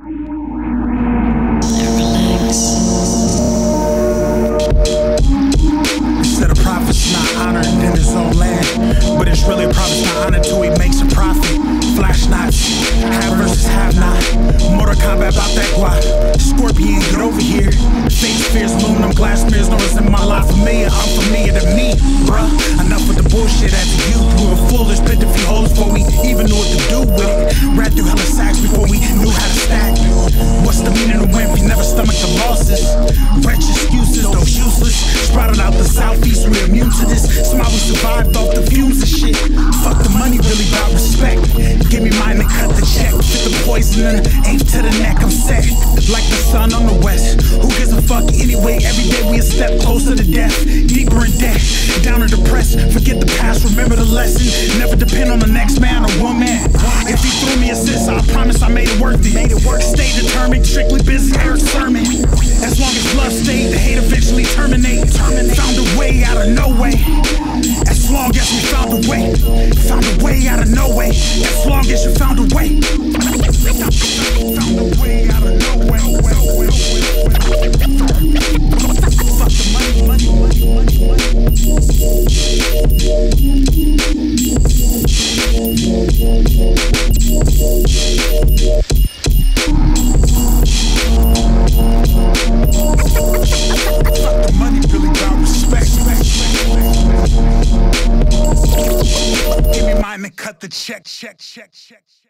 Said a prophet's not honored in his own land, but it's really a prophet's not honored till he makes a profit. Flash knots, have versus have not. Mortal Kombat about that guap. Scorpion, get over here. Fake fears, aluminum glass mirrors, no it's in my life familiar. I'm familiar to me, bruh. Enough with the bullshit after you. We were foolish, bit a few holes before we even knew what to do with it. Ran through hella sacks before we knew how to stack. What's the meaning of win if you never stomach the losses? Wretched excuses, those useless. Sprouted out the southeast, we immune to this. Somehow we survived off the fumes and shit. Fuck the money, really about respect. Give me mine and cut the check. Fit the poison and aim to the neck, I'm set. Like the sun on the west. Who gives a fuck anyway? Every day we a step closer to death. Deeper in debt, down and depressed. Forget the past, remember the lesson. Never depend on the next man or woman. If he threw me a assist, I promise I made it worth it. Stay determined, strictly business, air sermon. As long as love stayed, the hate eventually terminate. Found a way out of no way. As long as we found a way. Found a way out of no way. As long as you found a way. Found a way out of no way. Fuck the money, money, money, money, cut the check.